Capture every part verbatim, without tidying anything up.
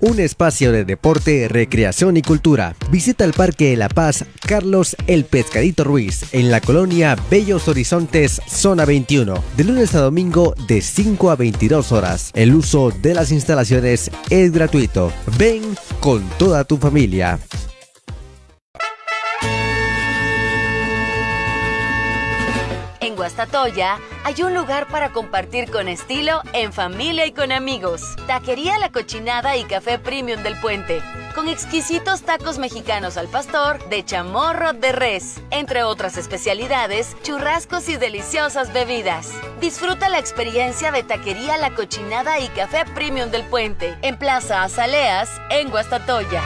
un espacio de deporte, recreación y cultura. Visita el Parque de La Paz Carlos El Pescadito Ruiz en la colonia Bellos Horizontes, zona veintiuno, de lunes a domingo de cinco a veintidós horas. El uso de las instalaciones es gratuito. Ven con toda tu familia. En Guastatoya hay un lugar para compartir con estilo, en familia y con amigos. Taquería La Cochinada y Café Premium del Puente, con exquisitos tacos mexicanos al pastor de chamorro de res, entre otras especialidades, churrascos y deliciosas bebidas. Disfruta la experiencia de Taquería La Cochinada y Café Premium del Puente, en Plaza Azaleas, en Guastatoya.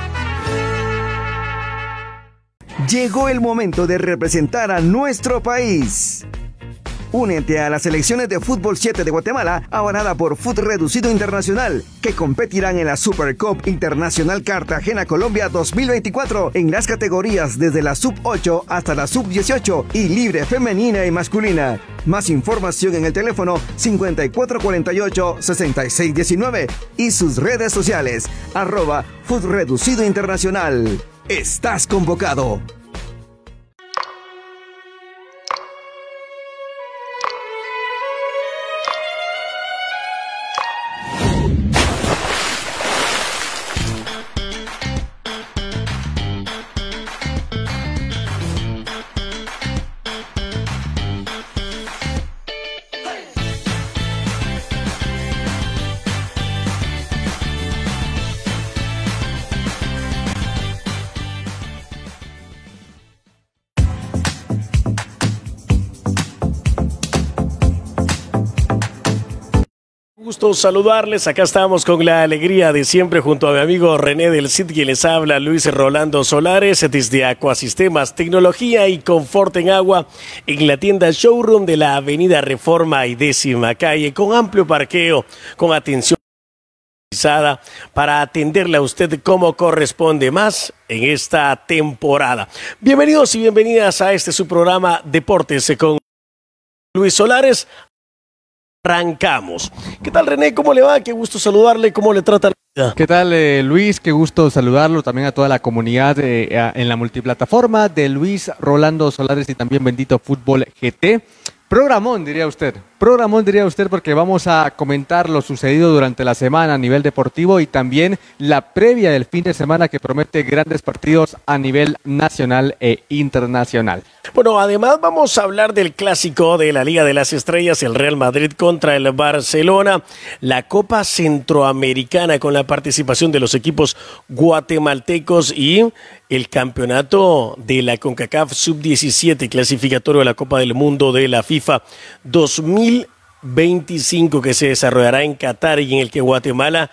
Llegó el momento de representar a nuestro país. Únete a las selecciones de Fútbol siete de Guatemala, avalada por Food Reducido Internacional, que competirán en la Super Cup Internacional Cartagena Colombia dos mil veinticuatro en las categorías desde la sub ocho hasta la sub dieciocho y libre femenina y masculina. Más información en el teléfono cincuenta y cuatro cuarenta y ocho, sesenta y seis diecinueve y sus redes sociales, arroba Food Reducido Internacional. ¡Estás convocado! Gusto saludarles, acá estamos con la alegría de siempre junto a mi amigo René del Cid, quien les habla, Luis Rolando Solares, desde Acuasistemas, tecnología y confort en agua, en la tienda Showroom de la avenida Reforma y Décima Calle, con amplio parqueo, con atención para atenderle a usted como corresponde más en esta temporada. Bienvenidos y bienvenidas a este su programa Deportes con Luis Solares. Arrancamos. ¿Qué tal, René? ¿Cómo le va? Qué gusto saludarle. ¿Cómo le trata la vida? ¿Qué tal, eh, Luis? Qué gusto saludarlo. También a toda la comunidad eh, en la multiplataforma de Luis Rolando Solares y también Bendito Fútbol G T. Programón, diría usted. Programón, diría usted, porque vamos a comentar lo sucedido durante la semana a nivel deportivo y también la previa del fin de semana que promete grandes partidos a nivel nacional e internacional. Bueno, además vamos a hablar del clásico de la Liga de las Estrellas, el Real Madrid contra el Barcelona, la Copa Centroamericana con la participación de los equipos guatemaltecos y el campeonato de la CONCACAF sub diecisiete, clasificatorio de la Copa del Mundo de la FIFA dos mil veinticinco, que se desarrollará en Qatar y en el que Guatemala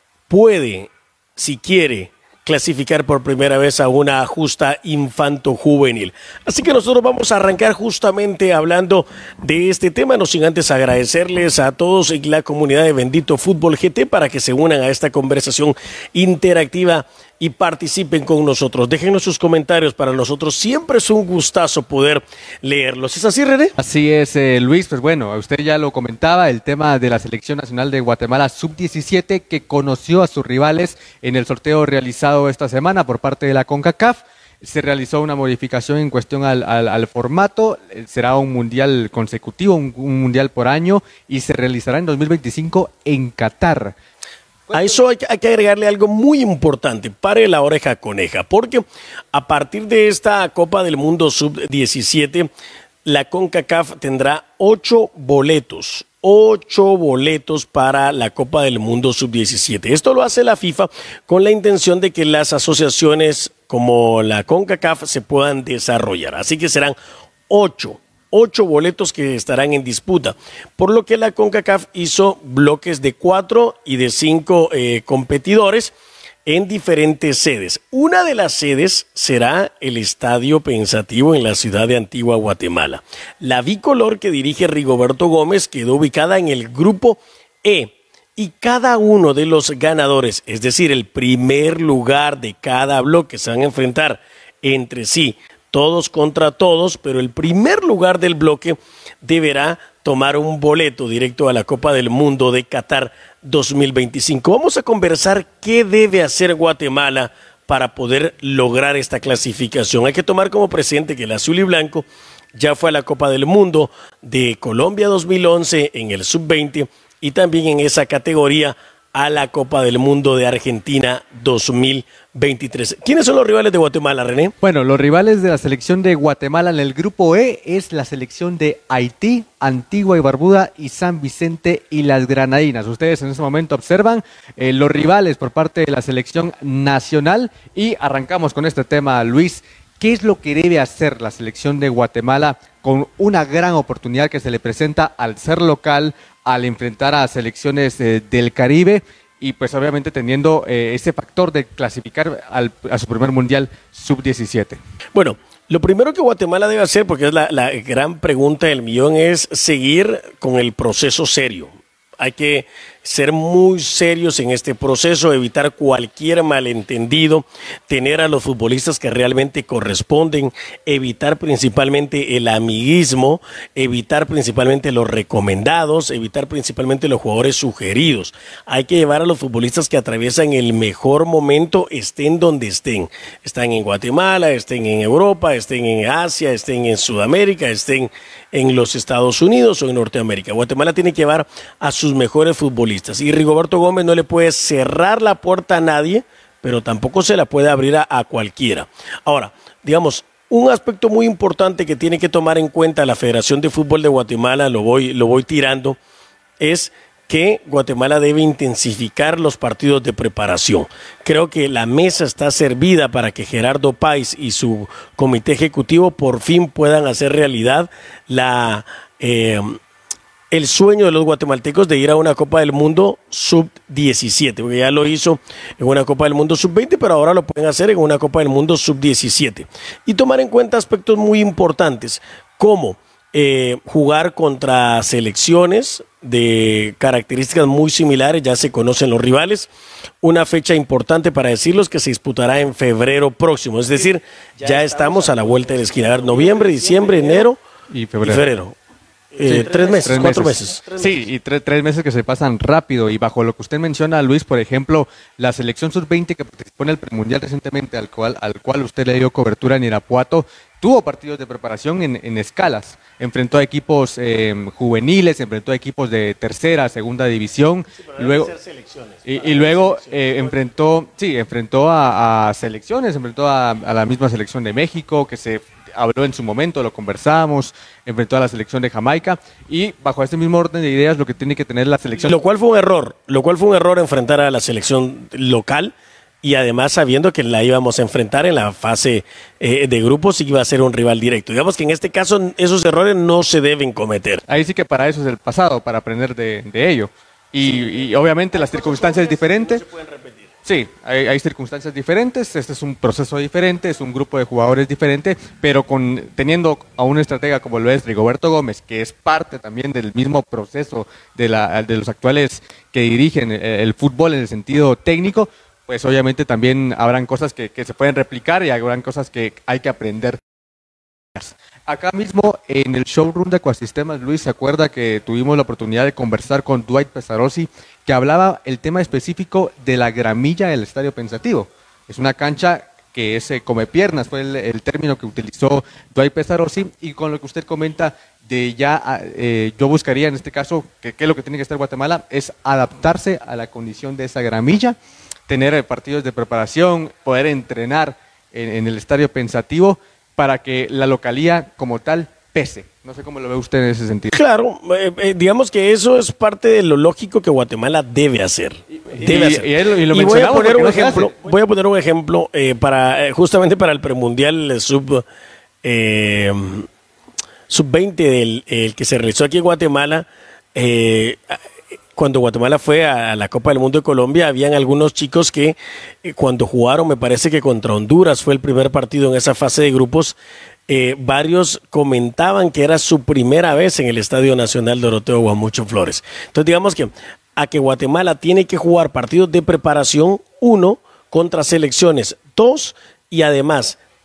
puede, si quiere, clasificar por primera vez a una justa infanto-juvenil. Así que nosotros vamos a arrancar justamente hablando de este tema, no sin antes agradecerles a todos en la comunidad de Bendito Fútbol G T para que se unan a esta conversación interactiva y participen con nosotros. Déjenos sus comentarios, para nosotros siempre es un gustazo poder leerlos. ¿Es así, René? Así es, eh, Luis. Pues bueno, usted ya lo comentaba, el tema de la Selección Nacional de Guatemala sub diecisiete, que conoció a sus rivales en el sorteo realizado esta semana por parte de la CONCACAF. Se realizó una modificación en cuestión al, al, al formato, será un mundial consecutivo, un, un mundial por año, y se realizará en dos mil veinticinco en Qatar. A eso hay que, hay que agregarle algo muy importante, pare la oreja coneja, porque a partir de esta Copa del Mundo sub diecisiete, la CONCACAF tendrá ocho boletos, ocho boletos para la Copa del Mundo sub diecisiete. Esto lo hace la FIFA con la intención de que las asociaciones como la CONCACAF se puedan desarrollar, así que serán ocho. Ocho boletos que estarán en disputa, por lo que la CONCACAF hizo bloques de cuatro y de cinco eh, competidores en diferentes sedes. Una de las sedes será el Estadio Pensativo en la ciudad de Antigua, Guatemala. La bicolor que dirige Rigoberto Gómez quedó ubicada en el grupo E, y cada uno de los ganadores, es decir, el primer lugar de cada bloque, se van a enfrentar entre sí. todos contra todos, pero el primer lugar del bloque deberá tomar un boleto directo a la Copa del Mundo de Qatar dos mil veinticinco. Vamos a conversar qué debe hacer Guatemala para poder lograr esta clasificación. Hay que tomar como presente que el azul y blanco ya fue a la Copa del Mundo de Colombia dos mil once en el sub veinte y también en esa categoría a la Copa del Mundo de Argentina dos mil veintitrés. ¿Quiénes son los rivales de Guatemala, René? Bueno, los rivales de la selección de Guatemala en el grupo E es la selección de Haití, Antigua y Barbuda y San Vicente y las Granadinas. Ustedes en este momento observan eh, los rivales por parte de la selección nacional y arrancamos con este tema, Luis. ¿Qué es lo que debe hacer la selección de Guatemala con una gran oportunidad que se le presenta al ser local, al enfrentar a selecciones eh, del Caribe y pues obviamente teniendo eh, ese factor de clasificar al, a su primer mundial sub diecisiete? Bueno, lo primero que Guatemala debe hacer, porque es la, la gran pregunta del millón, es seguir con el proceso serio. Hay que ser muy serios en este proceso, evitar cualquier malentendido, tener a los futbolistas que realmente corresponden, evitar principalmente el amiguismo, evitar principalmente los recomendados, evitar principalmente los jugadores sugeridos. Hay que llevar a los futbolistas que atraviesan el mejor momento, estén donde estén. Están en Guatemala, estén en Europa, estén en Asia, estén en Sudamérica, estén en los Estados Unidos o en Norteamérica. Guatemala tiene que llevar a sus mejores futbolistas. Y Rigoberto Gómez no le puede cerrar la puerta a nadie, pero tampoco se la puede abrir a, a cualquiera. Ahora, digamos, un aspecto muy importante que tiene que tomar en cuenta la Federación de Fútbol de Guatemala, lo voy, lo voy tirando, es que Guatemala debe intensificar los partidos de preparación. Creo que la mesa está servida para que Gerardo Páez y su comité ejecutivo por fin puedan hacer realidad la... Eh, el sueño de los guatemaltecos de ir a una Copa del Mundo sub diecisiete, porque ya lo hizo en una Copa del Mundo sub veinte, pero ahora lo pueden hacer en una Copa del Mundo sub diecisiete. Y tomar en cuenta aspectos muy importantes, como eh, jugar contra selecciones de características muy similares, ya se conocen los rivales. Una fecha importante para decirlos que se disputará en febrero próximo, es decir, ya estamos a la vuelta de la esquina. A ver, noviembre, diciembre, enero y febrero. Y febrero. Eh, sí, tres meses, tres cuatro meses. meses. Sí, y tre tres meses que se pasan rápido. Y bajo lo que usted menciona, Luis, por ejemplo, la selección sub veinte que participó en el premundial recientemente, al cual, al cual usted le dio cobertura en Irapuato, tuvo partidos de preparación en, en escalas. Enfrentó a equipos eh, juveniles, enfrentó a equipos de tercera, segunda división. Sí, luego, y, y luego eh, enfrentó, sí, enfrentó a, a selecciones, enfrentó a, a la misma selección de México, que se habló en su momento, lo conversamos, enfrentó a la selección de Jamaica y bajo este mismo orden de ideas lo que tiene que tener la selección. Lo cual fue un error, lo cual fue un error enfrentar a la selección local y además sabiendo que la íbamos a enfrentar en la fase eh, de grupos y iba a ser un rival directo. Digamos que en este caso esos errores no se deben cometer. Ahí sí que para eso es el pasado, para aprender de, de ello. Y, sí, y obviamente las circunstancias diferentes. No se pueden repetir. Sí, hay, hay circunstancias diferentes, este es un proceso diferente, es un grupo de jugadores diferente, pero con teniendo a un estratega como lo es Rigoberto Gómez, que es parte también del mismo proceso de, la, de los actuales que dirigen el, el fútbol en el sentido técnico, pues obviamente también habrán cosas que, que se pueden replicar y habrán cosas que hay que aprender. Acá mismo en el showroom de Ecuasistemas, Luis, ¿se acuerda que tuvimos la oportunidad de conversar con Dwight Pesarossi, que hablaba el tema específico de la gramilla del Estadio Pensativo? Es una cancha que es eh, come piernas, fue el, el término que utilizó Dwight Pesarossi, y con lo que usted comenta de ya, eh, yo buscaría en este caso, que, que es lo que tiene que hacer Guatemala, es adaptarse a la condición de esa gramilla, tener eh, partidos de preparación, poder entrenar en, en el Estadio Pensativo, para que la localía como tal pese. No sé cómo lo ve usted en ese sentido. Claro, eh, eh, digamos que eso es parte de lo lógico que Guatemala debe hacer. Debe y, hacer. Y, y, y, lo y voy a poner un no ejemplo, voy a poner un ejemplo eh, para eh, justamente para el premundial sub eh, sub veinte del el que se realizó aquí en Guatemala. Eh, Cuando Guatemala fue a la Copa del Mundo de Colombia, habían algunos chicos que eh, cuando jugaron, me parece que contra Honduras fue el primer partido en esa fase de grupos, eh, varios comentaban que era su primera vez en el Estadio Nacional Doroteo Guamucho Flores. Entonces digamos que a que Guatemala tiene que jugar partidos de preparación, uno, contra selecciones, dos, y además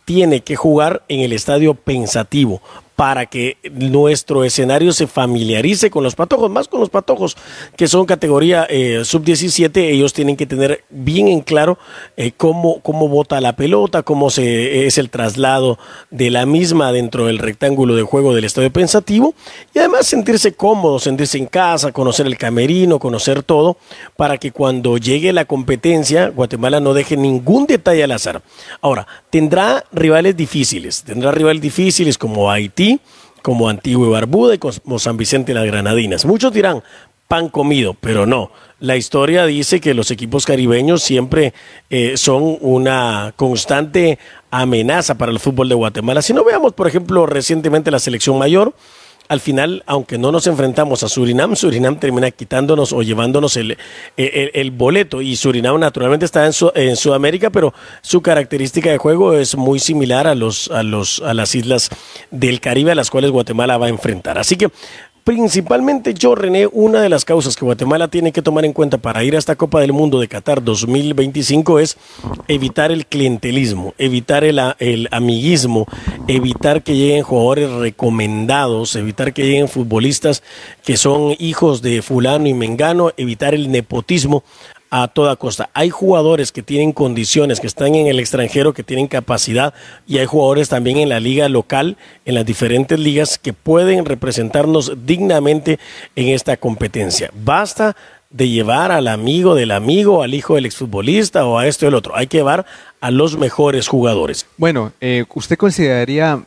tiene que jugar en el estadio Pensativo para que nuestro escenario se familiarice con los patojos, más con los patojos que son categoría eh, sub diecisiete. Ellos tienen que tener bien en claro eh, cómo, cómo bota la pelota, cómo se, es el traslado de la misma dentro del rectángulo de juego del estadio Pensativo, y además sentirse cómodos, sentirse en casa, conocer el camerino, conocer todo, para que cuando llegue la competencia, Guatemala no deje ningún detalle al azar. Ahora, tendrá rivales difíciles, tendrá rivales difíciles como Haití, como Antigua y Barbuda y como San Vicente y las Granadinas. Muchos dirán, pan comido, pero no. La historia dice que los equipos caribeños siempre eh, son una constante amenaza para el fútbol de Guatemala. Si no veamos, por ejemplo, recientemente la selección mayor, al final, aunque no nos enfrentamos a Surinam, Surinam termina quitándonos o llevándonos el, el, el boleto, y Surinam naturalmente está en, su, en Sudamérica, pero su característica de juego es muy similar a, los, a, los, a las islas del Caribe a las cuales Guatemala va a enfrentar. Así que principalmente yo, René, una de las causas que Guatemala tiene que tomar en cuenta para ir a esta Copa del Mundo de Qatar dos mil veinticinco es evitar el clientelismo, evitar el, el amiguismo, evitar que lleguen jugadores recomendados, evitar que lleguen futbolistas que son hijos de fulano y mengano, evitar el nepotismo a toda costa. Hay jugadores que tienen condiciones, que están en el extranjero, que tienen capacidad, y hay jugadores también en la liga local, en las diferentes ligas, que pueden representarnos dignamente en esta competencia. Basta de llevar al amigo del amigo, al hijo del exfutbolista o a esto y el otro. Hay que llevar a los mejores jugadores. Bueno, eh, ¿usted consideraría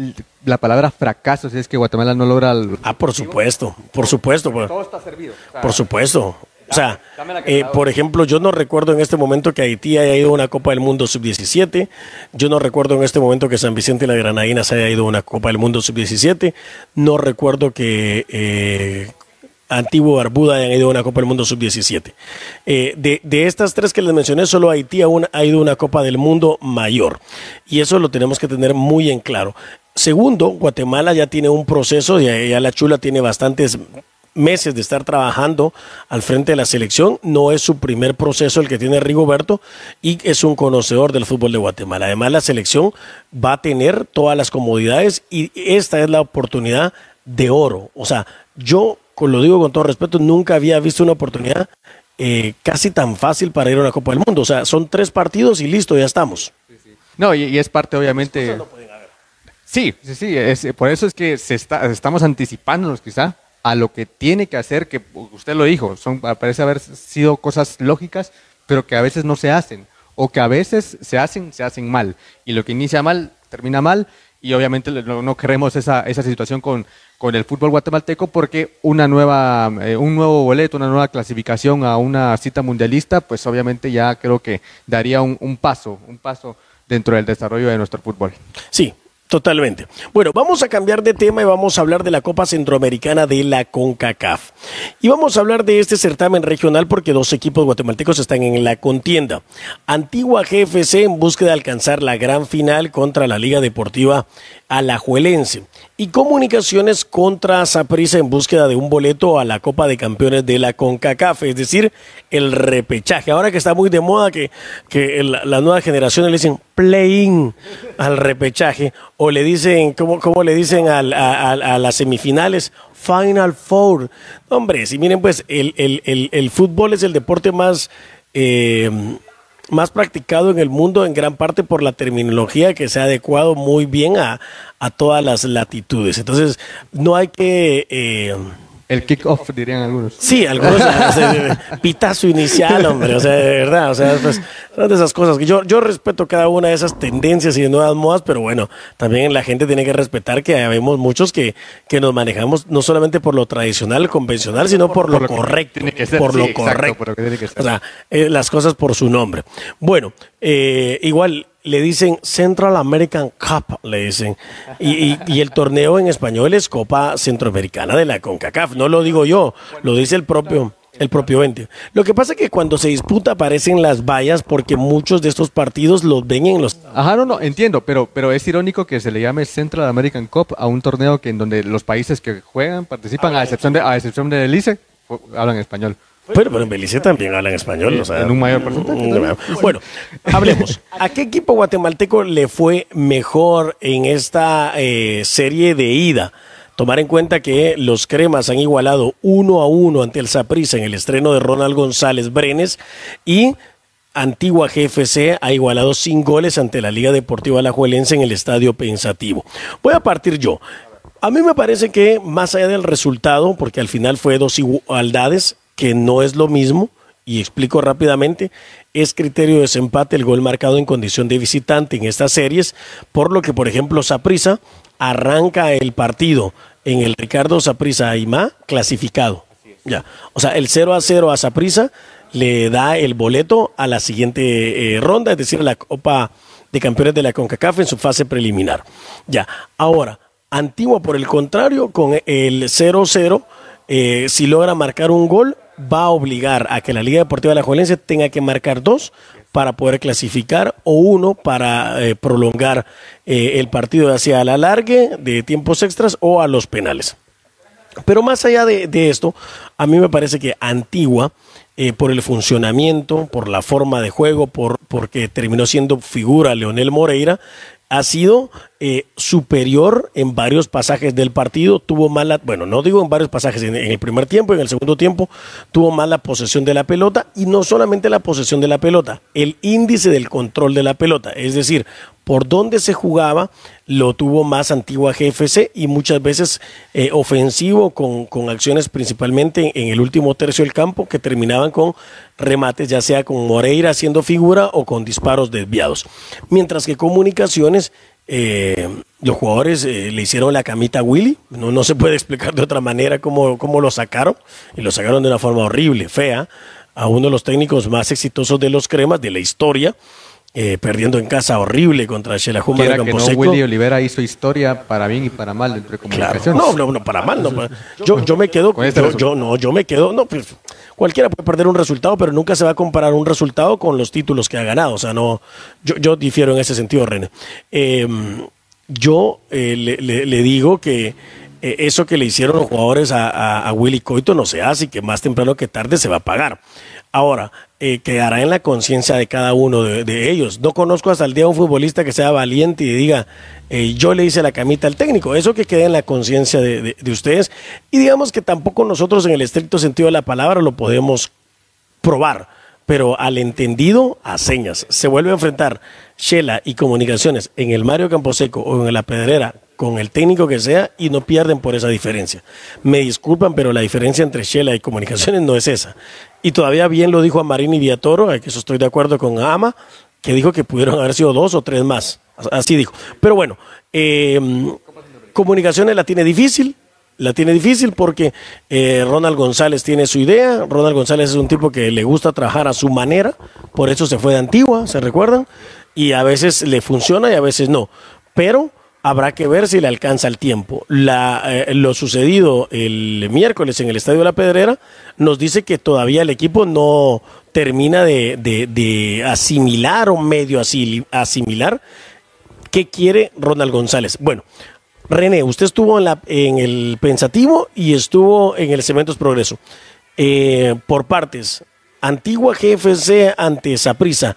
la palabra fracaso si es que Guatemala no logra el... Ah, por supuesto, por supuesto. Por, todo está servido. O sea, por supuesto. O sea, eh, por ejemplo, yo no recuerdo en este momento que Haití haya ido a una Copa del Mundo sub diecisiete. Yo no recuerdo en este momento que San Vicente y las Granadinas haya ido a una Copa del Mundo sub diecisiete. No recuerdo que eh, Antigua y Barbuda hayan ido a una Copa del Mundo sub diecisiete. Eh, de, de estas tres que les mencioné, solo Haití aún ha ido a una Copa del Mundo mayor. Y eso lo tenemos que tener muy en claro. Segundo, Guatemala ya tiene un proceso, ya, ya la Chula tiene bastantes meses de estar trabajando al frente de la selección. No es su primer proceso el que tiene Rigoberto, y es un conocedor del fútbol de Guatemala. Además, la selección va a tener todas las comodidades, y esta es la oportunidad de oro. O sea, yo, lo digo con todo respeto, nunca había visto una oportunidad eh, casi tan fácil para ir a una Copa del Mundo. O sea, son tres partidos y listo, ya estamos. Sí, sí. No, y, y es parte, obviamente... Sí, sí, sí, es, por eso es que se está, estamos anticipándonos quizá a lo que tiene que hacer, que usted lo dijo, son, parece haber sido cosas lógicas, pero que a veces no se hacen, o que a veces se hacen, se hacen mal, y lo que inicia mal, termina mal, y obviamente no, no queremos esa, esa situación con, con el fútbol guatemalteco, porque una nueva, eh, un nuevo boleto, una nueva clasificación a una cita mundialista, pues obviamente ya creo que daría un, un paso, un paso dentro del desarrollo de nuestro fútbol. Sí. Totalmente. Bueno, vamos a cambiar de tema y vamos a hablar de la Copa Centroamericana de la CONCACAF. Y vamos a hablar de este certamen regional porque dos equipos guatemaltecos están en la contienda. Antigua G F C en búsqueda de alcanzar la gran final contra la Liga Deportiva Alajuelense. Y Comunicaciones contra Saprissa en búsqueda de un boleto a la Copa de Campeones de la CONCACAF, es decir, el repechaje. Ahora que está muy de moda que, que el, la nueva generación le dicen play-in al repechaje, o le dicen, ¿cómo, cómo le dicen al, a, a, a las semifinales? Final Four. Hombre, si miren, pues el, el, el, el fútbol es el deporte más... Eh, más practicado en el mundo, en gran parte por la terminología que se ha adecuado muy bien a, a todas las latitudes. Entonces, no hay que... Eh, el kick-off, dirían algunos. Sí, algunos, o sea, pitazo inicial, hombre, o sea, de verdad, o sea, pues, son de esas cosas que yo, yo respeto cada una de esas tendencias y de nuevas modas, pero bueno, también la gente tiene que respetar que habemos muchos que, que nos manejamos no solamente por lo tradicional, convencional, sino por, por lo, lo correcto, que ser, por sí, lo exacto, correcto, por lo que tiene que ser. O sea, eh, las cosas por su nombre. Bueno, eh, igual le dicen Central American Cup, le dicen, y, y, y el torneo en español es Copa Centroamericana de la CONCACAF, no lo digo yo, lo dice el propio, el propio ente. Lo que pasa es que cuando se disputa aparecen las vallas porque muchos de estos partidos los ven en los... Ajá, no, no, entiendo, pero, pero es irónico que se le llame Central American Cup a un torneo que en donde los países que juegan, participan, a excepción de, a excepción de Belice, hablan español. Pero, pero en Belice también hablan español, o sea, en un mayor porcentaje. Bueno, hablemos. ¿A qué equipo guatemalteco le fue mejor en esta eh, serie de ida? Tomar en cuenta que los cremas han igualado uno a uno ante el Saprissa en el estreno de Ronald González Brenes y Antigua G F C ha igualado sin goles ante la Liga Deportiva Alajuelense en el Estadio Pensativo. Voy a partir yo. A mí me parece que más allá del resultado, porque al final fue dos igualdades, que no es lo mismo, y explico rápidamente, es criterio de desempate el gol marcado en condición de visitante en estas series, por lo que, por ejemplo, Saprissa arranca el partido en el Ricardo Saprissa Aimá clasificado. Ya. O sea, el cero a cero a Saprissa le da el boleto a la siguiente eh, ronda, es decir, a la Copa de Campeones de la CONCACAF en su fase preliminar. Ya. Ahora, Antigua, por el contrario, con el cero cero, eh, si logra marcar un gol, va a obligar a que la Liga Deportiva Alajuelense tenga que marcar dos para poder clasificar o uno para eh, prolongar eh, el partido hacia el alargue de tiempos extras o a los penales. Pero más allá de, de esto, a mí me parece que Antigua, eh, por el funcionamiento, por la forma de juego, por porque terminó siendo figura Leonel Moreira, ha sido eh, superior en varios pasajes del partido, tuvo mala, bueno, no digo en varios pasajes, en, en el primer tiempo, en el segundo tiempo, tuvo mala posesión de la pelota, y no solamente la posesión de la pelota, el índice del control de la pelota, es decir, por donde se jugaba, lo tuvo más Antigua G F C y muchas veces eh, ofensivo con, con acciones principalmente en, en el último tercio del campo que terminaban con remates, ya sea con Moreira haciendo figura o con disparos desviados. Mientras que Comunicaciones, eh, los jugadores eh, le hicieron la camita a Willy, no, no se puede explicar de otra manera cómo, cómo lo sacaron, y lo sacaron de una forma horrible, fea, a uno de los técnicos más exitosos de los cremas de la historia. Eh, perdiendo en casa horrible contra Xelajú de Camposeco. No, Willy Olivera hizo historia para bien y para mal dentro de Comunicaciones. Claro. No, no, no, para mal. No, para, yo, yo me quedo, yo, yo, no, yo me quedo, no, pues, cualquiera puede perder un resultado, pero nunca se va a comparar un resultado con los títulos que ha ganado. O sea, no, yo, yo difiero en ese sentido, René. Eh, yo eh, le, le, le digo que eh, eso que le hicieron los jugadores a, a, a Willy Coito no se hace y que más temprano que tarde se va a pagar. Ahora, eh, quedará en la conciencia de cada uno de, de ellos. No conozco hasta el día un futbolista que sea valiente y diga, eh, yo le hice la camita al técnico. Eso que quede en la conciencia de, de, de ustedes. Y digamos que tampoco nosotros en el estricto sentido de la palabra lo podemos probar. Pero al entendido, a señas. Se vuelve a enfrentar Xela y Comunicaciones en el Mario Camposeco o en la Pedrera con el técnico que sea y no pierden por esa diferencia. Me disculpan, pero la diferencia entre Xela y Comunicaciones no es esa. Y todavía bien lo dijo Amarini Villatoro, que eso estoy de acuerdo con Ama, que dijo que pudieron haber sido dos o tres más. Así dijo. Pero bueno, eh, Comunicaciones la tiene difícil. La tiene difícil porque eh, Ronald González tiene su idea. Ronald González es un tipo que le gusta trabajar a su manera, por eso se fue de Antigua, ¿se recuerdan? Y a veces le funciona y a veces no. Pero habrá que ver si le alcanza el tiempo. La, eh, lo sucedido el miércoles en el Estadio de la Pedrera nos dice que todavía el equipo no termina de, de, de asimilar o medio asimilar qué quiere Ronald González. Bueno, René, usted estuvo en, la, en el Pensativo y estuvo en el Cementos Progreso. Eh, por partes, Antigua G F C ante Saprissa,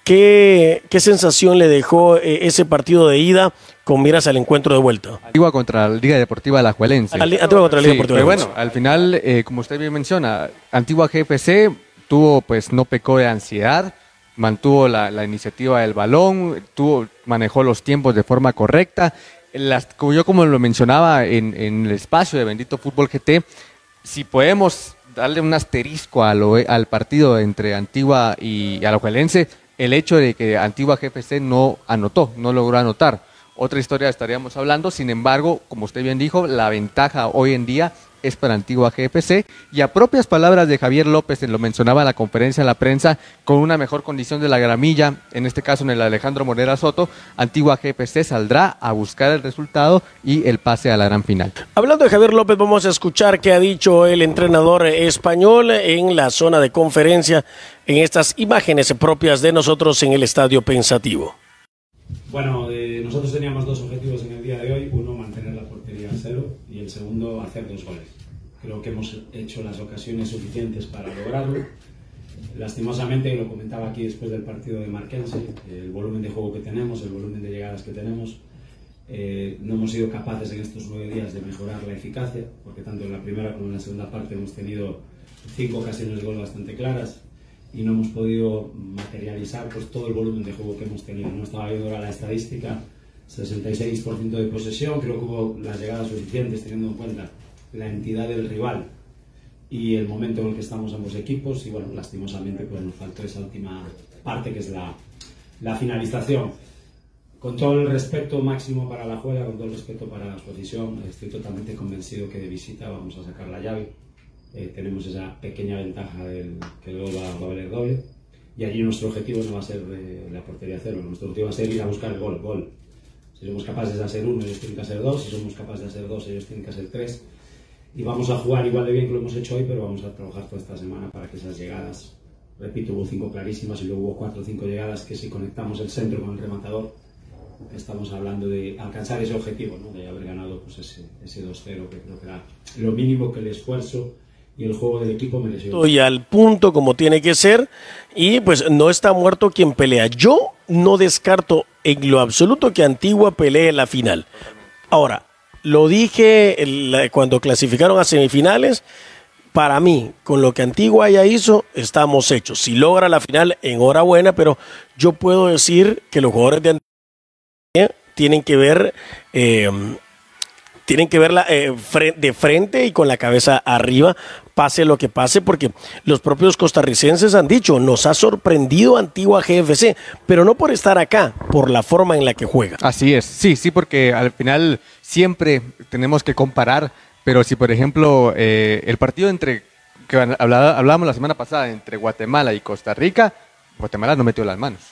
¿qué, qué sensación le dejó eh, ese partido de ida con miras al encuentro de vuelta? Antigua contra la Liga Deportiva Alajuelense. Antigua contra la Liga sí, Deportiva pero bueno, al final, eh, como usted bien menciona, Antigua G F C tuvo, pues no pecó de ansiedad, mantuvo la, la iniciativa del balón, tuvo, manejó los tiempos de forma correcta. Las, como yo como lo mencionaba en, en el espacio de Bendito Fútbol G T, si podemos darle un asterisco a lo, al partido entre Antigua y Alajuelense, el hecho de que Antigua G F C no anotó, no logró anotar. Otra historia estaríamos hablando, sin embargo, como usted bien dijo, la ventaja hoy en día es para Antigua G F C, y a propias palabras de Javier López, lo mencionaba en la conferencia de la prensa, con una mejor condición de la gramilla, en este caso en el Alejandro Morera Soto, Antigua G F C saldrá a buscar el resultado y el pase a la gran final. Hablando de Javier López, vamos a escuchar qué ha dicho el entrenador español en la zona de conferencia, en estas imágenes propias de nosotros en el Estadio Pensativo. Bueno, eh, nosotros teníamos dos objetivos en el día de hoy. Uno, mantener la portería a cero, y el segundo, hacer dos goles. Creo que hemos hecho las ocasiones suficientes para lograrlo. Lastimosamente, lo comentaba aquí después del partido de Marquense, el volumen de juego que tenemos, el volumen de llegadas que tenemos, eh, no hemos sido capaces en estos nueve días de mejorar la eficacia, porque tanto en la primera como en la segunda parte hemos tenido cinco ocasiones de gol bastante claras y no hemos podido materializar pues, todo el volumen de juego que hemos tenido. No estaba viendo ahora la estadística, sesenta y seis por ciento de posesión, creo que hubo las llegadas suficientes teniendo en cuenta la entidad del rival y el momento en el que estamos ambos equipos, y bueno, lastimosamente pues nos faltó esa última parte que es la, la finalización. Con todo el respeto máximo para la Juela, con todo el respeto para la exposición, estoy totalmente convencido que de visita vamos a sacar la llave. Eh, tenemos esa pequeña ventaja del que el gol va, va a valer doble, y allí nuestro objetivo no va a ser eh, la portería cero, nuestro objetivo va a ser ir a buscar el gol, gol. Si somos capaces de hacer uno, ellos tienen que hacer dos, si somos capaces de hacer dos, ellos tienen que hacer tres. Y vamos a jugar igual de bien que lo hemos hecho hoy, pero vamos a trabajar toda esta semana para que esas llegadas, repito, hubo cinco clarísimas y luego hubo cuatro o cinco llegadas que si conectamos el centro con el rematador, estamos hablando de alcanzar ese objetivo, ¿no? De haber ganado pues, ese, ese dos cero, que creo que era lo mínimo que el esfuerzo y el juego del equipo mereció. Estoy al punto como tiene que ser y pues no está muerto quien pelea. Yo no descarto en lo absoluto que Antigua pelee la final. Ahora, lo dije el, cuando clasificaron a semifinales, para mí, con lo que Antigua ya hizo, estamos hechos. Si logra la final, enhorabuena, pero yo puedo decir que los jugadores de Antigua tienen que ver... Eh, tienen que verla eh, de frente y con la cabeza arriba, pase lo que pase, porque los propios costarricenses han dicho, nos ha sorprendido Antigua G F C, pero no por estar acá, por la forma en la que juega. Así es, sí, sí, porque al final siempre tenemos que comparar, pero si por ejemplo eh, el partido entre que hablaba, hablábamos la semana pasada entre Guatemala y Costa Rica, Guatemala no metió las manos.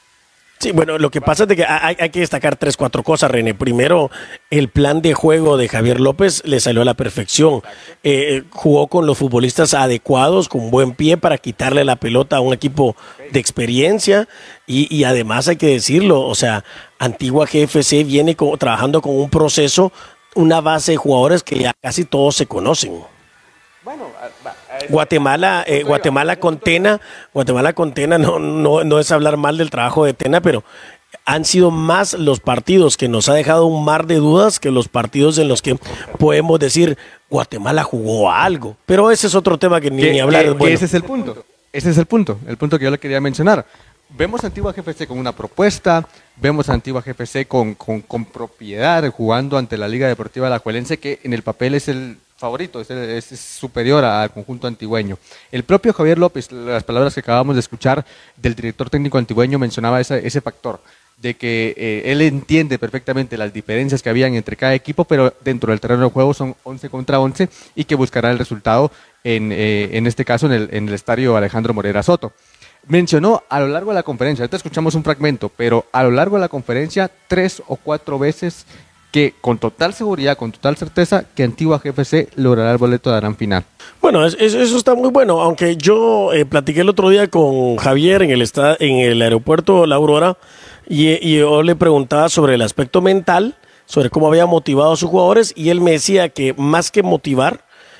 Sí, bueno, lo que pasa es de que hay, hay que destacar tres, cuatro cosas, René. Primero, el plan de juego de Javier López le salió a la perfección. Eh, jugó con los futbolistas adecuados, con buen pie para quitarle la pelota a un equipo de experiencia y, y además hay que decirlo, o sea, Antigua G F C viene con, trabajando con un proceso, una base de jugadores que ya casi todos se conocen. Bueno, Guatemala, eh, Guatemala con Tena, Guatemala con Tena no, no, no es hablar mal del trabajo de Tena, pero han sido más los partidos que nos ha dejado un mar de dudas que los partidos en los que podemos decir Guatemala jugó algo. Pero ese es otro tema que ni, ni hablar. Que, es bueno. que ese es el punto, ese es el punto, el punto que yo le quería mencionar. Vemos a Antigua G F C con una propuesta, vemos a Antigua G F C con, con, con propiedad, jugando ante la Liga Deportiva Alajuelense, que en el papel es el favorito, es, es, es superior al conjunto antigüeño. El propio Javier López, las palabras que acabamos de escuchar del director técnico antigüeño, mencionaba esa, ese factor de que eh, él entiende perfectamente las diferencias que habían entre cada equipo, pero dentro del terreno de juego son once contra once y que buscará el resultado en, eh, en este caso en el, en el estadio Alejandro Morera Soto. Mencionó a lo largo de la conferencia, ahorita escuchamos un fragmento, pero a lo largo de la conferencia tres o cuatro veces que con total seguridad, con total certeza, que Antigua G F C logrará el boleto de la gran final. Bueno, es, es, eso está muy bueno, aunque yo eh, platiqué el otro día con Javier en el, esta, en el aeropuerto La Aurora y, y yo le preguntaba sobre el aspecto mental, sobre cómo había motivado a sus jugadores y él me decía que más que motivar,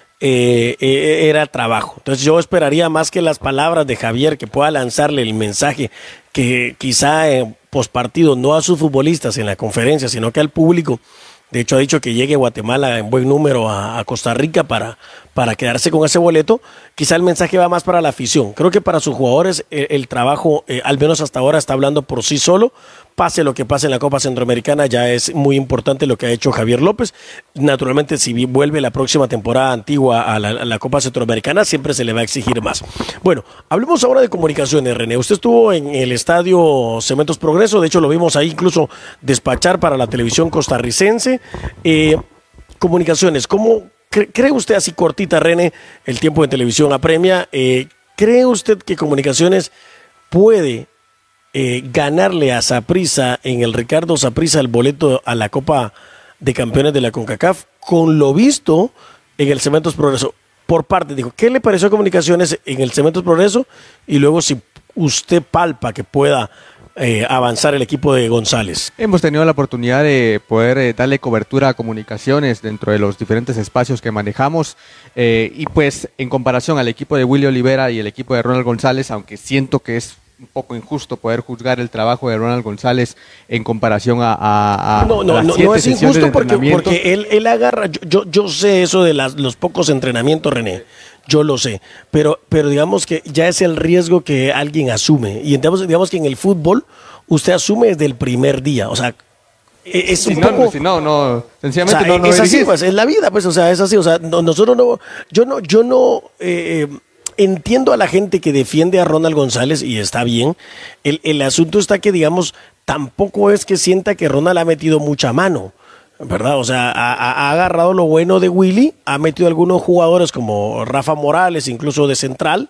Eh, eh, era trabajo. Entonces yo esperaría más que las palabras de Javier, que pueda lanzarle el mensaje que quizá eh, pospartido no a sus futbolistas en la conferencia, sino que al público. De hecho ha dicho que llegue Guatemala en buen número a, a Costa Rica para, para quedarse con ese boleto. Quizá el mensaje va más para la afición. Creo que para sus jugadores eh, el trabajo, eh, al menos hasta ahora, está hablando por sí solo. Pase lo que pase en la Copa Centroamericana, ya es muy importante lo que ha hecho Javier López. Naturalmente, si vuelve la próxima temporada Antigua a la, a la Copa Centroamericana, siempre se le va a exigir más. Bueno, hablemos ahora de comunicaciones, René. Usted estuvo en el estadio Cementos Progreso, de hecho lo vimos ahí incluso despachar para la televisión costarricense. Eh, comunicaciones, ¿cómo cre cree usted, así cortita, René, el tiempo de televisión apremia, eh, cree usted que Comunicaciones puede Eh, ganarle a Saprissa en el Ricardo Saprissa el boleto a la Copa de Campeones de la CONCACAF, con lo visto en el Cementos Progreso? Por parte, dijo, ¿qué le pareció a Comunicaciones en el Cementos Progreso? Y luego si usted palpa que pueda eh, avanzar el equipo de González. Hemos tenido la oportunidad de poder eh, darle cobertura a comunicaciones dentro de los diferentes espacios que manejamos eh, y pues en comparación al equipo de Willy Olivera y el equipo de Ronald González, aunque siento que es un poco injusto poder juzgar el trabajo de Ronald González en comparación a, a, a no, no, las no, siete no es sesiones injusto de porque, entrenamiento. porque él, él agarra, yo, yo, yo sé eso de las, los pocos entrenamientos, René, yo lo sé, pero, pero digamos que ya es el riesgo que alguien asume, y digamos, digamos que en el fútbol usted asume desde el primer día, o sea, es si un no, poco... si no, no, sencillamente o sea, no, no es así, dirigís. pues, es la vida, pues, o sea, es así, o sea, no, nosotros no, yo no, yo no... Eh, entiendo a la gente que defiende a Ronald González y está bien. El, el asunto está que, digamos, tampoco es que sienta que Ronald ha metido mucha mano, ¿verdad? O sea, ha, ha agarrado lo bueno de Willy, ha metido algunos jugadores como Rafa Morales, incluso de central,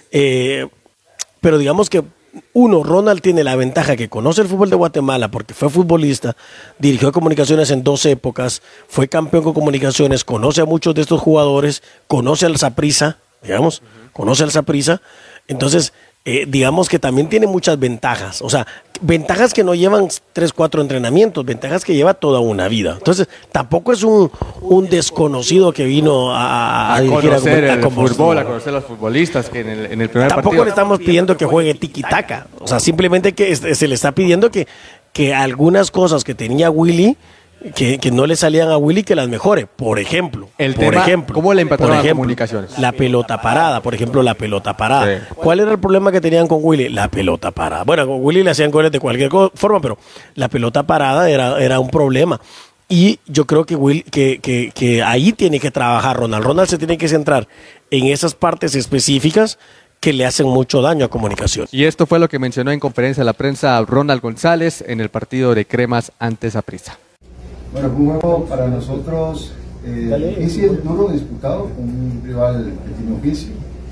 eh, pero digamos que uno, Ronald tiene la ventaja que conoce el fútbol de Guatemala porque fue futbolista, dirigió Comunicaciones en dos épocas, fue campeón con Comunicaciones, conoce a muchos de estos jugadores, conoce al Saprissa, digamos, conoce al Saprissa, entonces eh, digamos que también tiene muchas ventajas, o sea, ventajas que no llevan tres, cuatro entrenamientos, ventajas que lleva toda una vida, entonces tampoco es un, un desconocido que vino a, a, a dirigir conocer a, el a fútbol, a conocer a los futbolistas que en el, en el primer tampoco partido. le estamos pidiendo que juegue tiki-taka, o sea, simplemente que se le está pidiendo que, que algunas cosas que tenía Willy, Que, que no le salían a Willy, que las mejore. Por ejemplo, El por tema, ejemplo, ¿cómo le empataron por a ejemplo, Comunicaciones? La pelota parada, por ejemplo, la pelota parada. Sí. ¿Cuál era el problema que tenían con Willy? La pelota parada. Bueno, con Willy le hacían goles de cualquier forma, pero la pelota parada era, era un problema. Y yo creo que, Will, que, que, que ahí tiene que trabajar Ronald. Ronald se tiene que centrar en esas partes específicas que le hacen mucho daño a Comunicación. Y esto fue lo que mencionó en conferencia de la prensa Ronald González en el partido de Cremas ante Saprissa. Bueno, fue un juego para nosotros eh, difícil, duro, disputado, con un rival que tiene oficio.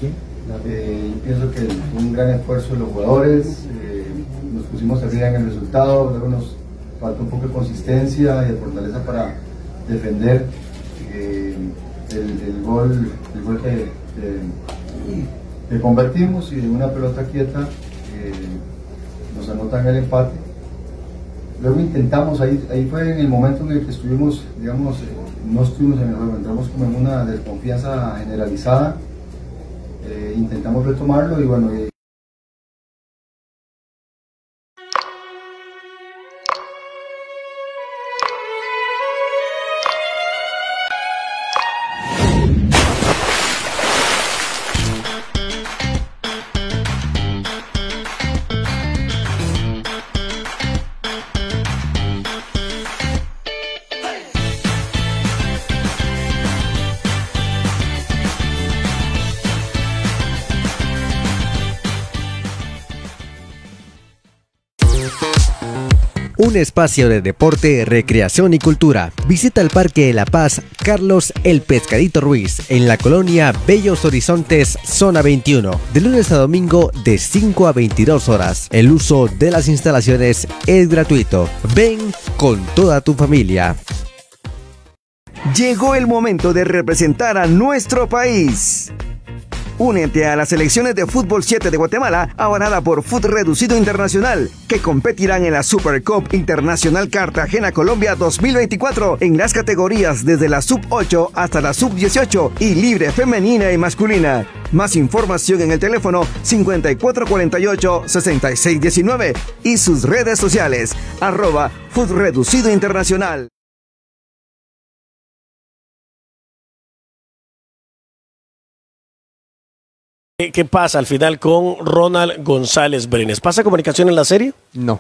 Eh, pienso que fue un gran esfuerzo de los jugadores, eh, nos pusimos arriba en el resultado, luego nos faltó un poco de consistencia y de fortaleza para defender eh, el, el gol, el gol que, que, que convertimos, y de una pelota quieta eh, nos anotan el empate. Luego intentamos, ahí, ahí fue en el momento en el que estuvimos, digamos, eh, no estuvimos en el juego, entramos como en una desconfianza generalizada, eh, intentamos retomarlo y bueno... Eh, Un espacio de deporte, recreación y cultura. Visita el Parque de La Paz Carlos El Pescadito Ruiz en la colonia Bellos Horizontes, zona veintiuno, de lunes a domingo de cinco a veintidós horas. El uso de las instalaciones es gratuito. Ven con toda tu familia. Llegó el momento de representar a nuestro país. Únete a las selecciones de Fútbol siete de Guatemala, avalada por Fut Reducido Internacional, que competirán en la Super Cup Internacional Cartagena Colombia dos mil veinticuatro en las categorías desde la sub ocho hasta la sub dieciocho y libre femenina y masculina. Más información en el teléfono cincuenta y cuatro cuarenta y ocho, sesenta y seis diecinueve y sus redes sociales, arroba Fut Reducido Internacional. ¿Qué pasa al final con Ronald González Brenes? ¿Pasa Comunicación en la serie? No.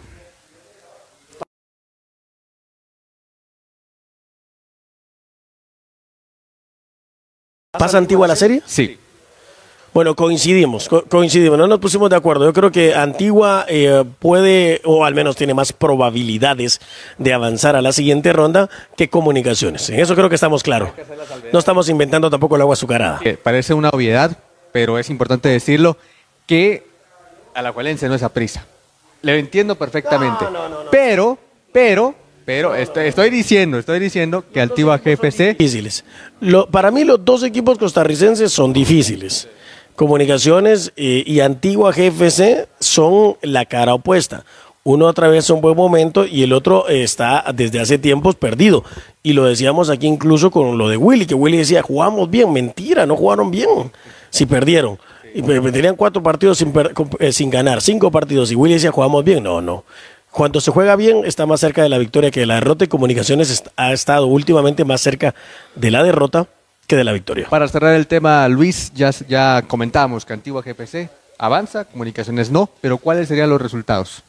¿Pasa Antigua la serie? Sí. Bueno, coincidimos, co coincidimos, no nos pusimos de acuerdo. Yo creo que Antigua eh, puede, o al menos tiene más probabilidades de avanzar a la siguiente ronda que Comunicaciones. En eso creo que estamos claros. No estamos inventando tampoco el agua azucarada. Eh, parece una obviedad, pero es importante decirlo, que Alajuelense no es Saprissa. Lo entiendo perfectamente. No, no, no, no. Pero, pero, pero, estoy, estoy diciendo, estoy diciendo que Antigua G F C... Difíciles. Lo, para mí los dos equipos costarricenses son difíciles. Comunicaciones eh, y Antigua G F C son la cara opuesta. Uno atraviesa un buen momento y el otro está desde hace tiempos perdido. Y lo decíamos aquí incluso con lo de Willy, que Willy decía, jugamos bien. Mentira, no jugaron bien si perdieron. Y tenían cuatro partidos sin, per, eh, sin ganar, cinco partidos. Y Willy decía, jugamos bien. No, no. Cuando se juega bien, está más cerca de la victoria que de la derrota. Y Comunicaciones ha estado últimamente más cerca de la derrota que de la victoria. Para cerrar el tema, Luis, ya, ya comentábamos que Antigua G P C avanza, Comunicaciones no, pero ¿cuáles serían los resultados?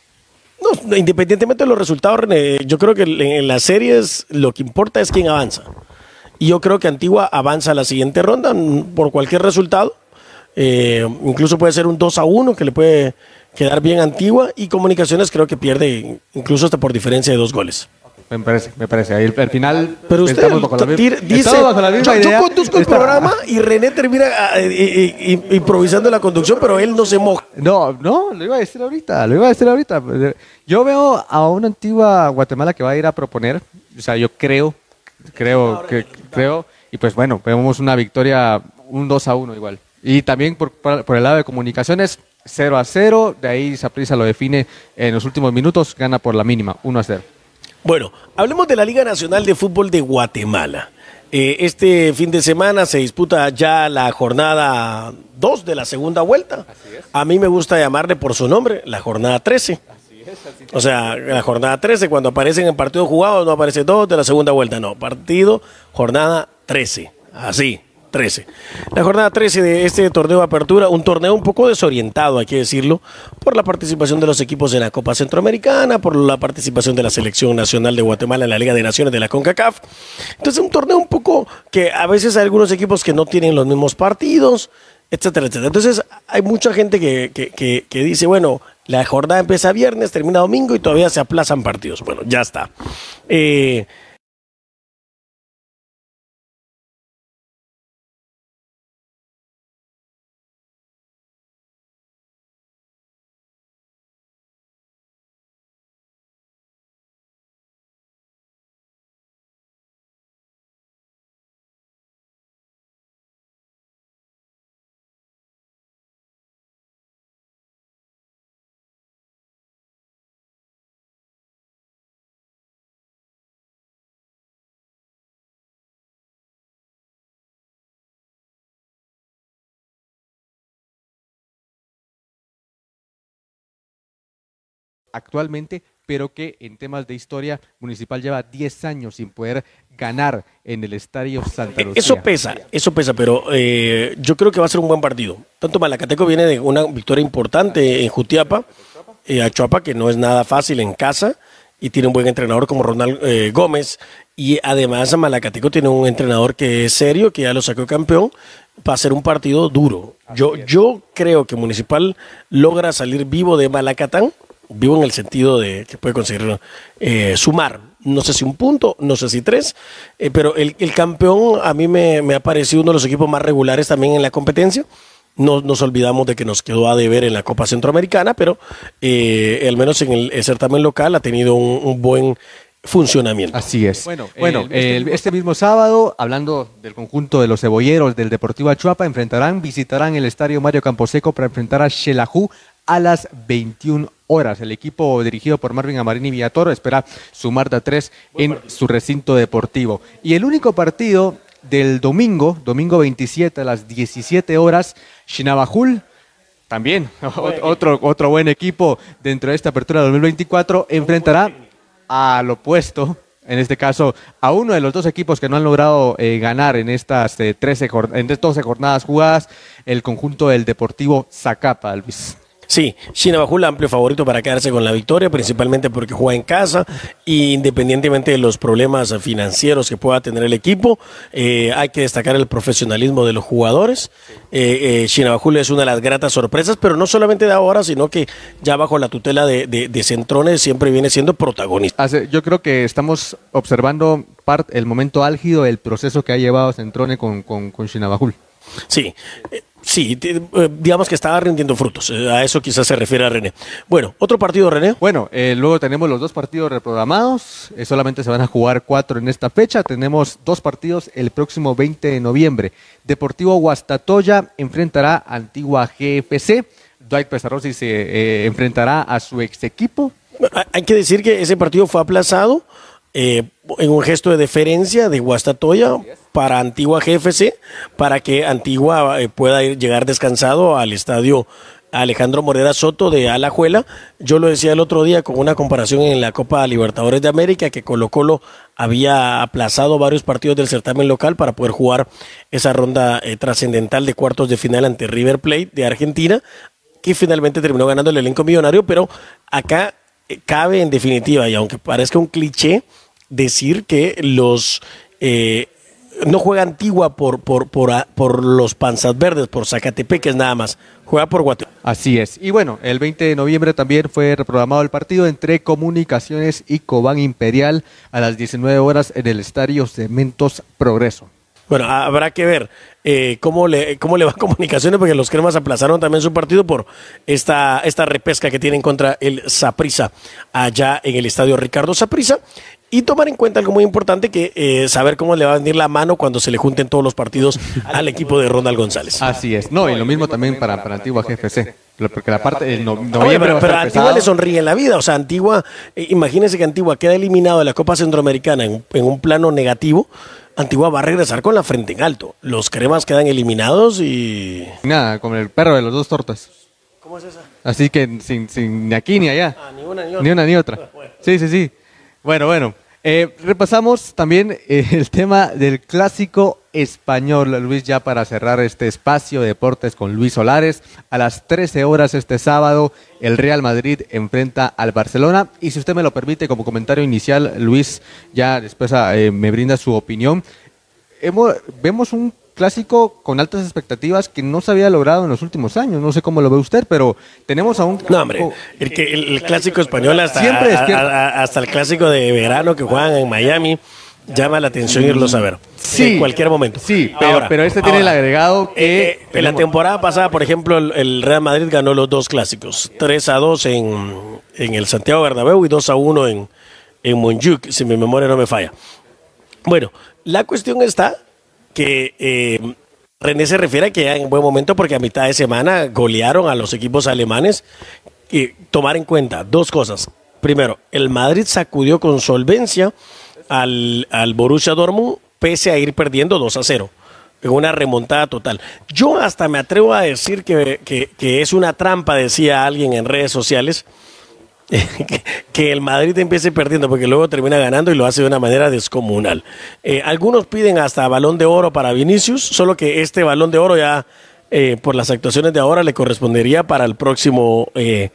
No, independientemente de los resultados, René, yo creo que en las series lo que importa es quién avanza. Y yo creo que Antigua avanza a la siguiente ronda por cualquier resultado. Eh, incluso puede ser un dos a uno que le puede quedar bien a Antigua, y Comunicaciones creo que pierde incluso hasta por diferencia de dos goles. Me parece, me parece. Ahí al final. Pero usted bajo la misma, dice, bajo la misma yo, idea, yo conduzco el programa y René termina uh, y, y, improvisando la conducción, pero él no se moja. No, no, lo iba a decir ahorita, lo iba a decir ahorita. Yo veo a una Antigua Guatemala que va a ir a proponer, o sea, yo creo, creo, que, creo, y pues bueno, vemos una victoria, un dos a uno igual. Y también por, por el lado de Comunicaciones, cero a cero, de ahí Saprissa lo define en los últimos minutos, gana por la mínima, uno a cero. Bueno, hablemos de la Liga Nacional de Fútbol de Guatemala. Eh, este fin de semana se disputa ya la jornada dos de la segunda vuelta. A mí me gusta llamarle por su nombre, la jornada trece. Así es, así es. O sea, la jornada trece, cuando aparecen en partidos jugados, no aparece dos de la segunda vuelta, no. Partido, jornada trece. Así. trece. La jornada trece de este torneo de apertura, un torneo un poco desorientado, hay que decirlo, por la participación de los equipos en la Copa Centroamericana, por la participación de la Selección Nacional de Guatemala en la Liga de Naciones de la CONCACAF. Entonces, un torneo un poco que a veces hay algunos equipos que no tienen los mismos partidos, etcétera, etcétera. Entonces, hay mucha gente que, que, que, que dice, bueno, la jornada empieza viernes, termina domingo y todavía se aplazan partidos. Bueno, ya está. Eh... actualmente, pero que en temas de historia Municipal lleva diez años sin poder ganar en el Estadio Santa Lucía. Eso pesa, eso pesa, pero eh, yo creo que va a ser un buen partido. Tanto Malacateco viene de una victoria importante en Jutiapa, eh, Achuapa, que no es nada fácil en casa, y tiene un buen entrenador como Ronald eh, Gómez, y además Malacateco tiene un entrenador que es serio, que ya lo sacó campeón, para hacer un partido duro. Yo, yo creo que Municipal logra salir vivo de Malacatán, vivo en el sentido de que puede conseguir eh, sumar, no sé si un punto, no sé si tres, eh, pero el, el campeón a mí me, me ha parecido uno de los equipos más regulares también en la competencia. No nos olvidamos de que nos quedó a deber en la Copa Centroamericana, pero eh, al menos en el, el certamen local ha tenido un, un buen funcionamiento. Así es. Bueno, bueno el, este, el, este mismo sábado, hablando del conjunto de los cebolleros del Deportivo Achuapa, enfrentarán, visitarán el Estadio Mario Camposeco para enfrentar a Xelajú a las veintiuna horas. El equipo dirigido por Marvin Amarini Villatoro espera sumar de a tres en su recinto deportivo. Y el único partido del domingo, domingo veintisiete a las diecisiete horas, Chinabajul, también otro, otro buen equipo dentro de esta apertura de dos mil veinticuatro, enfrentará al opuesto, en este caso a uno de los dos equipos que no han logrado eh, ganar en estas eh, trece, en doce jornadas jugadas, el conjunto del Deportivo Zacapa, Luis. Sí, Chinabajul amplio favorito para quedarse con la victoria, principalmente porque juega en casa, e independientemente de los problemas financieros que pueda tener el equipo, eh, hay que destacar el profesionalismo de los jugadores. Eh, eh, Chinabajul es una de las gratas sorpresas, pero no solamente de ahora, sino que ya bajo la tutela de, de, de Centrones siempre viene siendo protagonista. Yo creo que estamos observando part, el momento álgido del proceso que ha llevado Centrone con, con, con Chinabajul. Sí, eh, Sí, digamos que estaba rindiendo frutos. A eso quizás se refiere a René. Bueno, ¿otro partido, René? Bueno, eh, luego tenemos los dos partidos reprogramados. Eh, solamente se van a jugar cuatro en esta fecha. Tenemos dos partidos el próximo veinte de noviembre. Deportivo Guastatoya enfrentará a Antigua G F C. Dwight Pesarossi se eh, enfrentará a su ex equipo. Hay que decir que ese partido fue aplazado eh, en un gesto de deferencia de Guastatoya para Antigua G F C, para que Antigua eh, pueda ir, llegar descansado al estadio Alejandro Morera Soto de Alajuela. Yo lo decía el otro día con una comparación en la Copa Libertadores de América, que Colo Colo había aplazado varios partidos del certamen local para poder jugar esa ronda eh, trascendental de cuartos de final ante River Plate de Argentina, que finalmente terminó ganando el elenco millonario. Pero acá eh, cabe en definitiva, y aunque parezca un cliché, decir que los... Eh, no juega Antigua por, por, por, por los Panzas Verdes, por Zacatepeques nada más, juega por Guatemala. Así es. Y bueno, el veinte de noviembre también fue reprogramado el partido entre Comunicaciones y Cobán Imperial a las diecinueve horas en el Estadio Cementos Progreso. Bueno, habrá que ver eh, cómo, le, cómo le va a Comunicaciones, porque los cremas aplazaron también su partido por esta, esta repesca que tienen contra el Saprissa allá en el Estadio Ricardo Saprissa. Y tomar en cuenta algo muy importante, que eh, saber cómo le va a venir la mano cuando se le junten todos los partidos al equipo de Ronald González. Así es. No, y lo mismo también para, para Antigua G F C. Porque la parte del no, Oye, pero, pero a Antigua le sonríe en la vida. O sea, Antigua, eh, imagínense que Antigua queda eliminado de la Copa Centroamericana en, en un plano negativo. Antigua va a regresar con la frente en alto. Los cremas quedan eliminados y... Nada, como el perro de los dos tortas. ¿Cómo es esa? Así que sin, sin ni aquí ni allá. Ah, ni una ni otra. Ni una ni otra. Sí, sí, sí. Bueno, bueno. Eh, repasamos también eh, el tema del clásico español, Luis, ya para cerrar este espacio de deportes con Luis Solares. A las trece horas este sábado, el Real Madrid enfrenta al Barcelona. Y si usted me lo permite, como comentario inicial, Luis, ya después eh, me brinda su opinión. Hemos, vemos un clásico con altas expectativas que no se había logrado en los últimos años. No sé cómo lo ve usted, pero tenemos a un... No, hombre, el, que, el, el clásico español hasta, siempre a, a, hasta el clásico de verano que juegan en Miami llama la atención irlos a ver. Sí, en cualquier momento. Sí, pero, ahora, pero este tiene ahora, el agregado que... Eh, en la temporada pasada, por ejemplo, el, el Real Madrid ganó los dos clásicos. tres a dos en, en el Santiago Bernabéu y dos a uno en, en Montjuic, si mi memoria no me falla. Bueno, la cuestión está que eh, René se refiere a que ya en buen momento, porque a mitad de semana golearon a los equipos alemanes. Y tomar en cuenta dos cosas. Primero, el Madrid sacudió con solvencia al, al Borussia Dortmund, pese a ir perdiendo dos a cero, en una remontada total. Yo hasta me atrevo a decir que, que, que es una trampa, decía alguien en redes sociales, que, que el Madrid empiece perdiendo porque luego termina ganando y lo hace de una manera descomunal. Eh, algunos piden hasta balón de oro para Vinicius, solo que este balón de oro ya eh, por las actuaciones de ahora le correspondería para el próximo eh,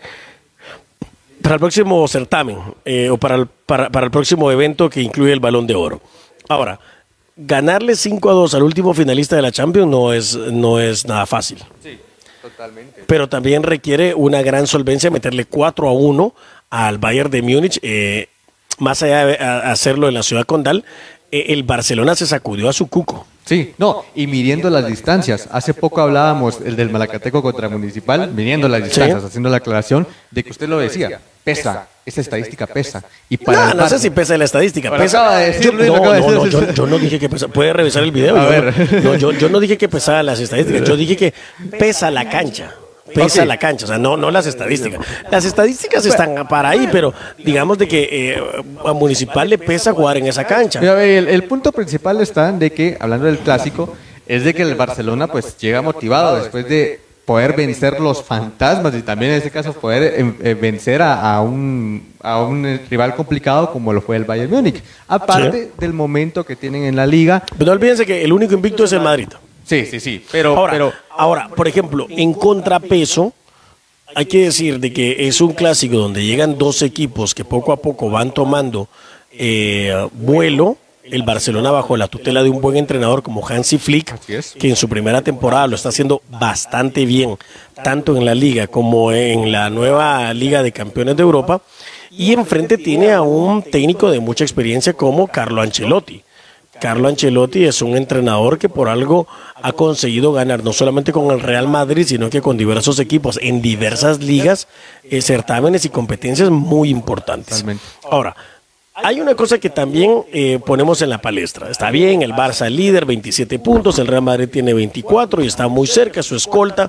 para el próximo certamen eh, o para el, para, para el próximo evento que incluye el balón de oro. Ahora, ganarle cinco a dos al último finalista de la Champions no es, no es nada fácil. Sí. Totalmente. Pero también requiere una gran solvencia meterle cuatro a uno al Bayern de Múnich. Eh, más allá de hacerlo en la ciudad condal, eh, el Barcelona se sacudió a su cuco. Sí, no, y midiendo las distancias. Hace poco hablábamos el del Malacateco contra Municipal, midiendo las distancias, ¿sí? Haciendo la aclaración de que usted lo decía, pesa, esa estadística pesa. Y para no, no sé si pesa la estadística. Pesa. Acaba de decir, yo, no, no, no, yo, yo no dije que pesa. Puede revisar el video. A yo, ver. No, yo, yo no dije que pesaba las estadísticas, yo dije que pesa la cancha. Pesa okay. La cancha, o sea, no, no las estadísticas. Las estadísticas están para ahí, pero digamos de que eh, a Municipal le pesa jugar en esa cancha. Mira, el, el punto principal está de que, hablando del clásico, es de que el Barcelona pues llega motivado después de poder vencer los fantasmas y también en este caso poder eh, vencer a, a, un, a un rival complicado como lo fue el Bayern Múnich. Aparte ¿sí? Del momento que tienen en la liga. Pero no olvídense que el único invicto es el Madrid. Sí, sí, sí. Pero ahora, pero ahora, por ejemplo, en contrapeso, hay que decir de que es un clásico donde llegan dos equipos que poco a poco van tomando eh, vuelo. El Barcelona bajo la tutela de un buen entrenador como Hansi Flick, que en su primera temporada lo está haciendo bastante bien, tanto en la Liga como en la nueva Liga de Campeones de Europa. Y enfrente tiene a un técnico de mucha experiencia como Carlo Ancelotti. Carlo Ancelotti es un entrenador que por algo ha conseguido ganar no solamente con el Real Madrid, sino que con diversos equipos en diversas ligas, eh, certámenes y competencias muy importantes. Totalmente. Ahora, hay una cosa que también eh, ponemos en la palestra. Está bien, el Barça líder, veintisiete puntos, el Real Madrid tiene veinticuatro y está muy cerca, su escolta,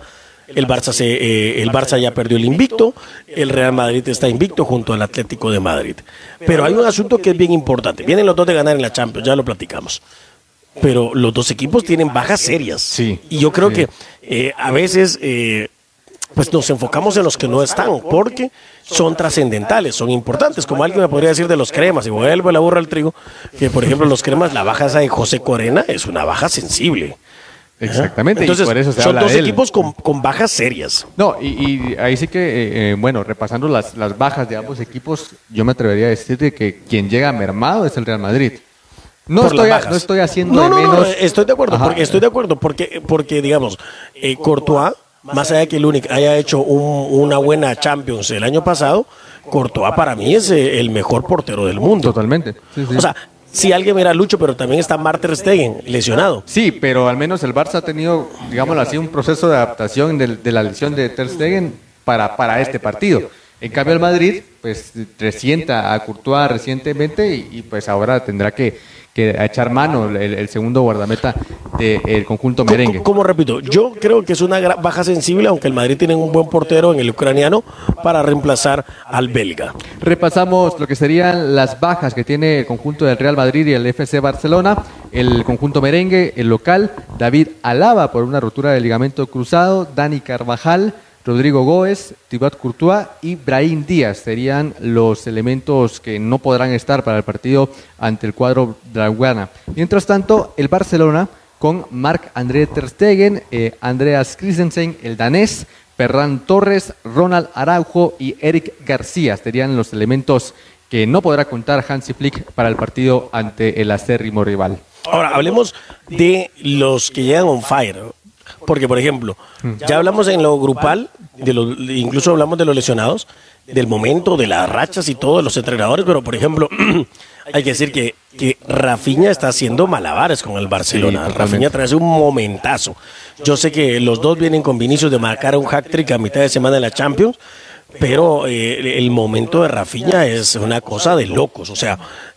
el Barça, se, eh, el Barça ya perdió el invicto, el Real Madrid está invicto junto al Atlético de Madrid. Pero hay un asunto que es bien importante. Vienen los dos de ganar en la Champions, ya lo platicamos. Pero los dos equipos tienen bajas serias. Sí, y yo creo sí. que eh, a veces eh, pues nos enfocamos en los que no están, porque son trascendentales, son importantes. Como alguien me podría decir de los Cremas, y vuelvo la burra al trigo, que por ejemplo los Cremas, la baja esa de José Corena es una baja sensible. Exactamente, Entonces, y por eso se son habla dos de él. equipos con, con bajas serias. No, y, y ahí sí que, eh, eh, bueno, repasando las, las bajas de ambos equipos, yo me atrevería a decir de que quien llega mermado es el Real Madrid. No, Por las estoy, a- bajas. no estoy haciendo No, de no, no, menos. estoy de acuerdo, Ajá. porque estoy de acuerdo, porque, porque digamos, eh, Courtois, más allá de que el único haya hecho un- una buena Champions el año pasado, Courtois para mí es eh, el mejor portero del mundo. Totalmente. Sí, sí. O sea, si alguien era Lucho, pero también está Marc Ter Stegen lesionado. Sí, pero al menos el Barça ha tenido, digámoslo así, un proceso de adaptación de, de la lesión de Ter Stegen para, para este partido. En cambio el Madrid, pues resienta a Courtois recientemente y, y, pues ahora tendrá que, que echar mano el, el segundo guardameta del conjunto merengue. Co- Como repito, yo creo que es una gra- baja sensible, aunque el Madrid tiene un buen portero en el ucraniano para reemplazar al belga. Repasamos lo que serían las bajas que tiene el conjunto del Real Madrid y el F C Barcelona. El conjunto merengue, el local, David Alaba por una rotura de ligamento cruzado, Dani Carvajal, Rodrigo Góez, Thibaut Courtois y Brahim Díaz serían los elementos que no podrán estar para el partido ante el cuadro blaugrana. Mientras tanto, el Barcelona con Marc-André Ter Stegen, eh, Andreas Christensen, el danés, Ferran Torres, Ronald Araujo y Eric García serían los elementos que no podrá contar Hansi Flick para el partido ante el acérrimo rival. Ahora, hablemos de los que llegan on fire. Porque, por ejemplo, ya hablamos en lo grupal, de los, incluso hablamos de los lesionados, del momento, de las rachas y todo, de los entrenadores, pero, por ejemplo, hay que decir que, que Rafinha está haciendo malabares con el Barcelona. Sí, Rafinha trae un momentazo. Yo sé que los dos vienen con Vinicius de marcar un hat-trick a mitad de semana en la Champions, pero eh, el momento de Rafinha es una cosa de locos, o sea...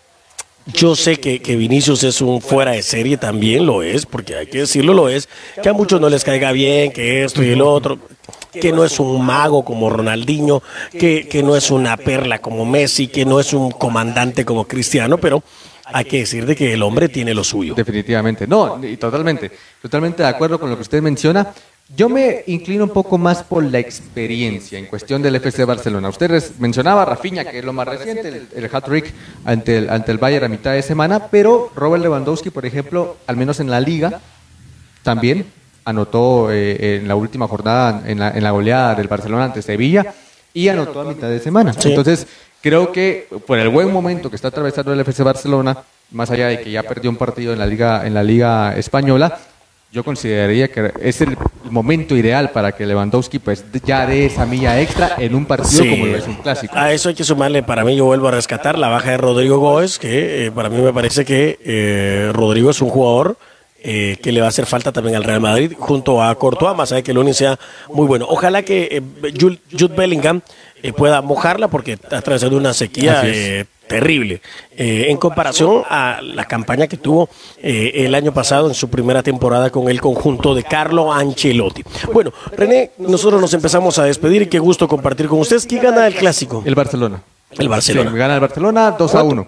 Yo sé que, que Vinicius es un fuera de serie, también lo es, porque hay que decirlo, lo es, que a muchos no les caiga bien, que esto y el otro, que no es un mago como Ronaldinho, que, que no es una perla como Messi, que no es un comandante como Cristiano, pero hay que decir de que el hombre tiene lo suyo. Definitivamente, no, y totalmente, totalmente de acuerdo con lo que usted menciona. Yo me inclino un poco más por la experiencia en cuestión del F C Barcelona. Usted res- mencionaba a Rafinha, que es lo más reciente, el, el hat-trick ante el, ante el Bayern a mitad de semana, pero Robert Lewandowski, por ejemplo, al menos en la Liga, también anotó eh, en la última jornada, en la, en la goleada del Barcelona ante Sevilla, y anotó a mitad de semana. Sí. Entonces, creo que por el buen momento que está atravesando el F C Barcelona, más allá de que ya perdió un partido en la Liga, en la Liga Española, yo consideraría que es el momento ideal para que Lewandowski pues ya dé esa milla extra en un partido Sí. como lo es un clásico. A eso hay que sumarle, para mí yo vuelvo a rescatar la baja de Rodrigo Góez, que eh, para mí me parece que eh, Rodrigo es un jugador eh, que le va a hacer falta también al Real Madrid, junto a Courtois, más allá de que Lunin sea muy bueno. Ojalá que eh, Jude, Jude Bellingham eh, pueda mojarla, porque está atravesando una sequía Así es. eh, terrible eh, en comparación a la campaña que tuvo eh, el año pasado en su primera temporada con el conjunto de Carlo Ancelotti. Bueno, René, nosotros nos empezamos a despedir y qué gusto compartir con ustedes. ¿Quién gana el clásico? El Barcelona. El Barcelona. Sí, gana el Barcelona dos a uno.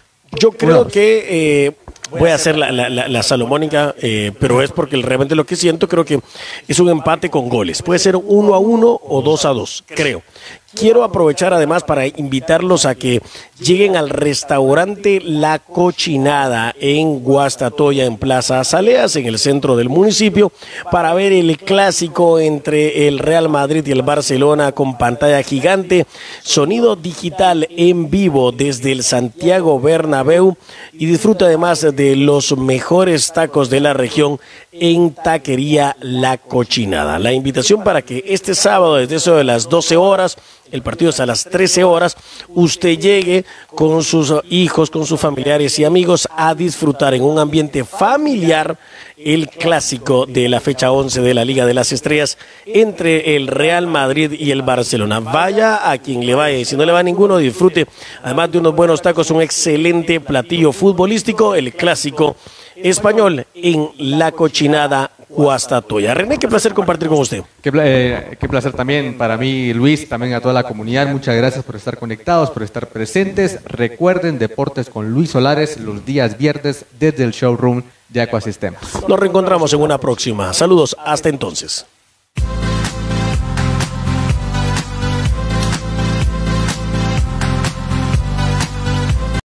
Yo creo Uno. que eh, voy a hacer la, la, la, la salomónica, eh, pero es porque realmente lo que siento, creo que es un empate con goles. Puede ser uno a uno o dos a dos, creo. Quiero aprovechar además para invitarlos a que lleguen al restaurante La Cochinada en Guastatoya, en Plaza Azaleas, en el centro del municipio, para ver el clásico entre el Real Madrid y el Barcelona con pantalla gigante, sonido digital en vivo desde el Santiago Bernabéu, y disfruta además de los mejores tacos de la región en Taquería La Cochinada. La invitación para que este sábado, desde eso de las doce horas, el partido es a las trece horas, usted llegue con sus hijos, con sus familiares y amigos a disfrutar en un ambiente familiar el clásico de la fecha once de la Liga de las Estrellas entre el Real Madrid y el Barcelona. Vaya a quien le vaya, y si no le va a ninguno, disfrute además de unos buenos tacos, un excelente platillo futbolístico, el clásico Español en La Cochinada Guastatoya. René, qué placer compartir con usted. Qué, eh, qué placer también para mí, Luis, también a toda la comunidad. Muchas gracias por estar conectados, por estar presentes. Recuerden, Deportes con Luis Solares los días viernes desde el showroom de Aquasistemas. Nos reencontramos en una próxima. Saludos, hasta entonces.